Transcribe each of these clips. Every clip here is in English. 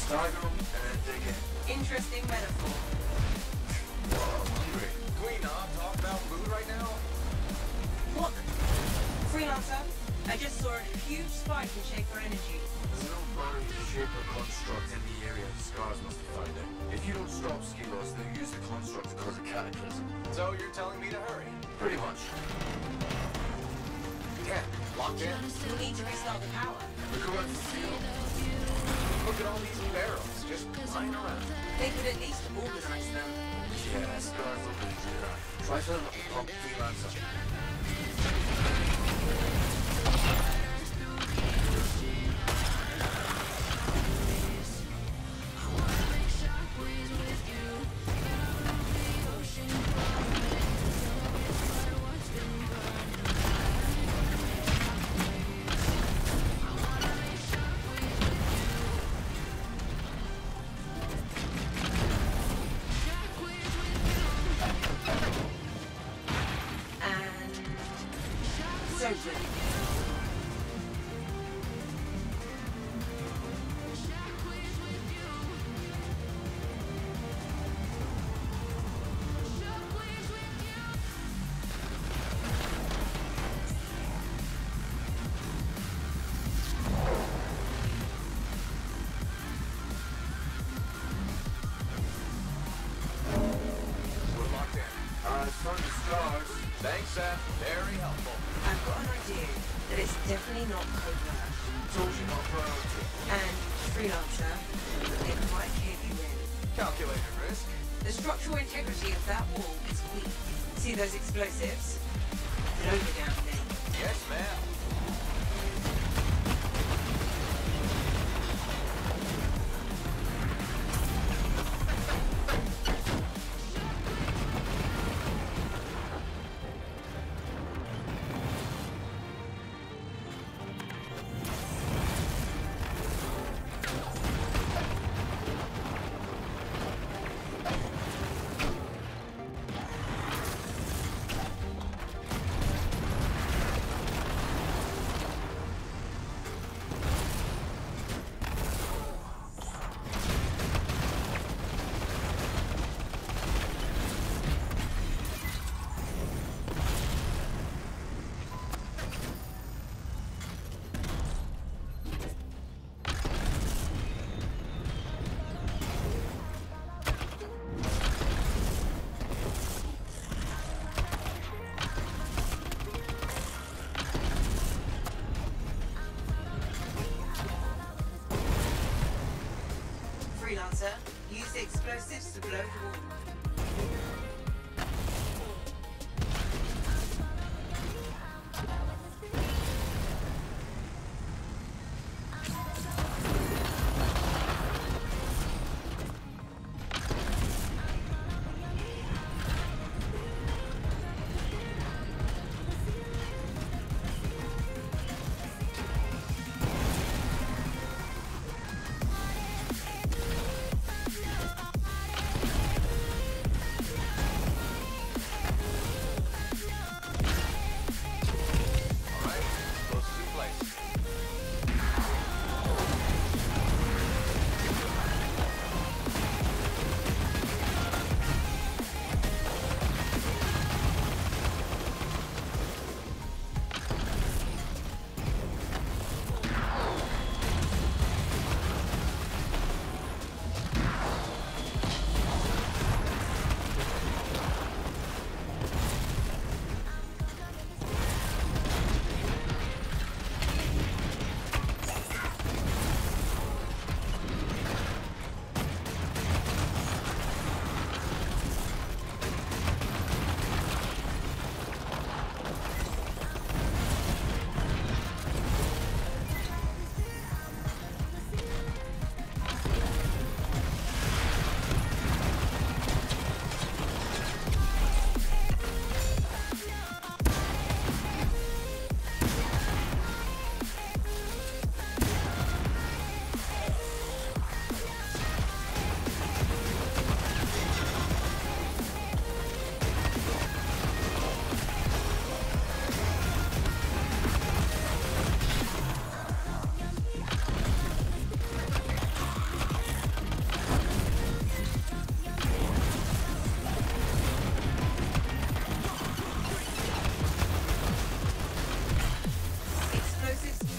Stagger them and then dig in. Interesting metaphor. I'm hungry. Can we not talk about food right now? Look, Freelancer, I just saw a huge spike in Shaper energy. There's no buried shaper construct in the area. Scars must have found it. If you don't stop Skelos, they'll use the construct to cause a cataclysm. So you're telling me to hurry? Pretty much. Yeah, locked in. We'll need to restart the power. Look around the field. Look at all these barrels just lying around. They could at least organize them. Yeah, Scars will do that. Try filling up the pump, Freelancer. Thanks, Seth. Very helpful. I've got an idea that it's definitely not covert. Told you not priority. And Freelancer, it might cave you in. Calculated risk. The structural integrity of that wall is weak. See those explosives? Blow the damn thing. Yes, ma'am. Freelancer, use the explosives to blow the wall.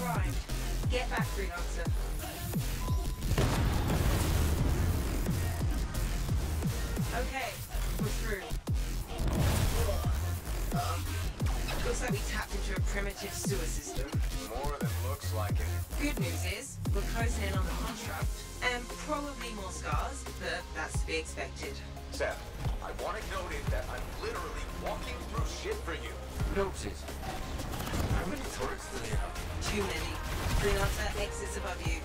arrived. Get back, Freelancer. Okay, we're through. Looks like we tapped into a primitive sewer system. More than looks like it. Good news is, we're closing in on the construct, and probably more scars, but that's to be expected. Seth, I want it noted that I'm literally walking through shit for you. Noted. How many turrets do they have? Too many. Freelancer, exits above you.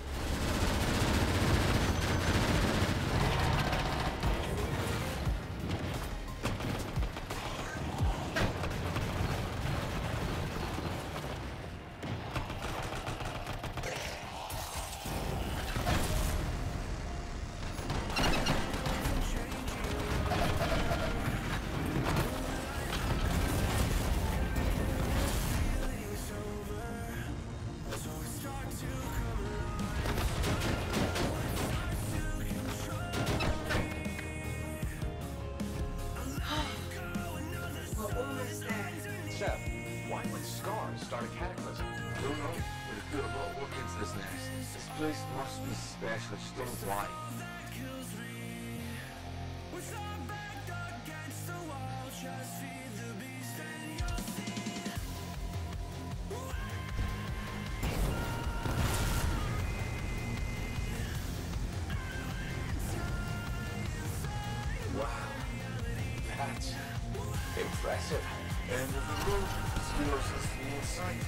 Why would scars start a cataclysm? Don't know, but it put a lot of work into this nest. This place must be special, I just don't know why. Wow, that's impressive. End of the road. Skilos is in sight.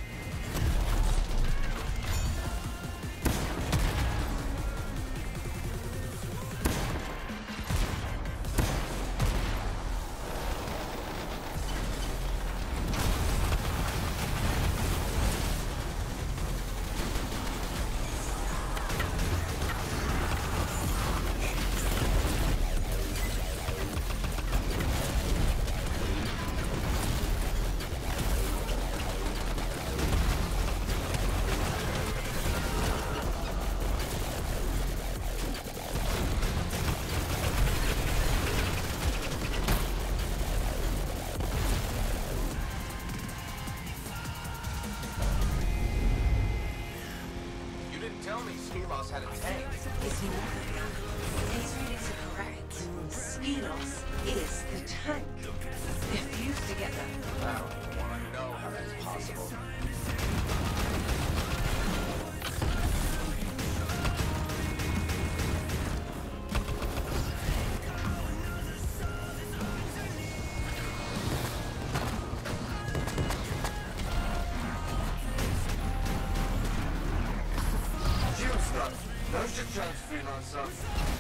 Tell me Skilos had a tank. It's more than that. These readings are correct. Skilos is the tank. They're fused together. I don't want to know how that's possible. Now's your chance, Freelancer.